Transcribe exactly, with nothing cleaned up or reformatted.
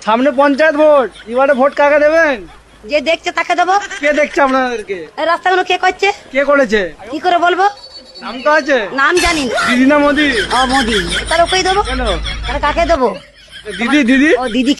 সামনে পঞ্চায়েত ভোট, এবারে ভোট কাকে দেবেন? যে দেখছে তাকে দেবো। কে দেখছে আপনাদেরকে? এই রাস্তাগুলো কে করছে? কে করেছে? কি করে বলবো? নাম তো আছে? নাম জানি না। দিদি না মোদি? ও মোদি, তাহলে ওকেই দেবো। কেন? তাহলে কাকে দেবো? দিদি দিদি ও দিদি